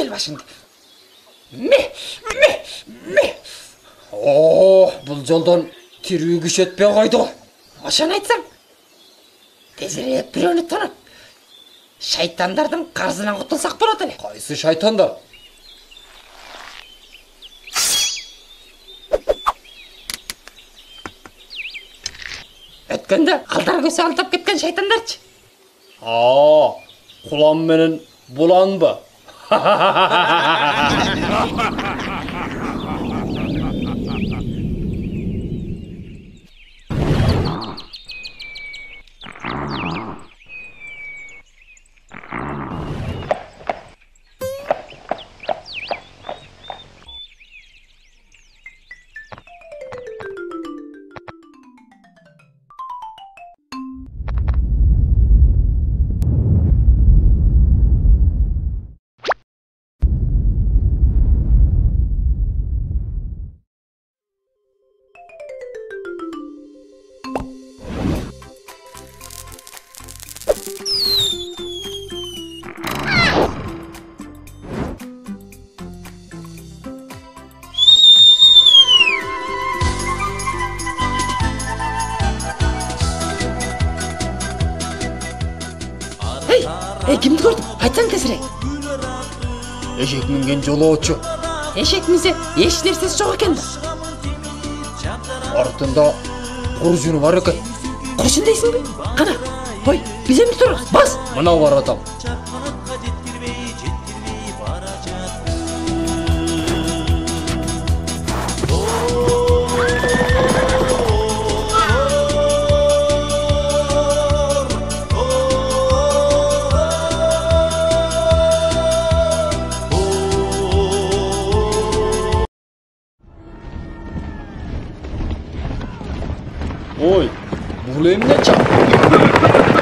бер башыңды. Ме. О, бұл жолдан тирүү күш өтпей қойды ғой. Ошоны айтсаң. Тезірек біреуні танып. Шайтандардың қарзынан құтылсақ болады эле. Кайсы шайтандар? Өткенде алдар көсө алдап кеткен шайтандарчы. Кулан менен булан ба? Кимди көрдүң? Айтсаң тезирээк. Эшек минген жолоочу. Эшек минсе эч нерсеси жок экен да. Артында куржуну бар экен. Куржун дейсиңби? Кана, ой, биз эмне турабыз? Бас! Мына баратам. Ой, бұл эмне чак?